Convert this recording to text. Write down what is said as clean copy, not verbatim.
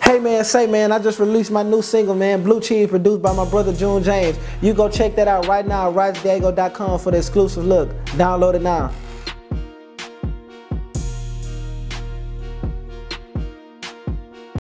Hey man, say man, I just released my new single, man, Blue Cheese, produced by my brother June James. You go check that out right now, RiceDiego.com for the exclusive look. Download it now.